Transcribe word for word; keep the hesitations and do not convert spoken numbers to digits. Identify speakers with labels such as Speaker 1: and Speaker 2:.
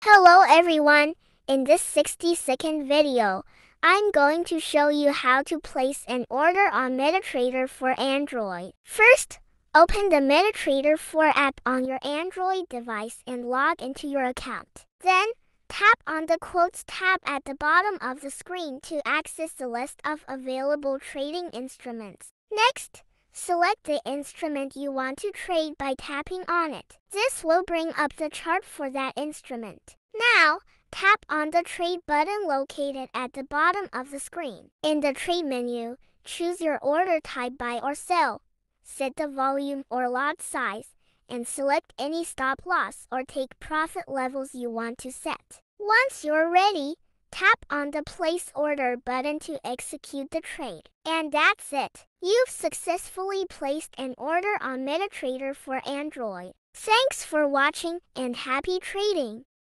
Speaker 1: Hello everyone! In this sixty second video, I'm going to show you how to place an order on MetaTrader for Android. First, open the MetaTrader four app on your Android device and log into your account. Then, tap on the Quotes tab at the bottom of the screen to access the list of available trading instruments. Next, select the instrument you want to trade by tapping on it. This will bring up the chart for that instrument. Now, tap on the Trade button located at the bottom of the screen. In the Trade menu, choose your order type buy or sell, set the volume or lot size, and select any stop loss or take profit levels you want to set. Once you're ready, tap on the Place Order button to execute the trade. And that's it! You've successfully placed an order on MetaTrader for Android. Thanks for watching and happy trading!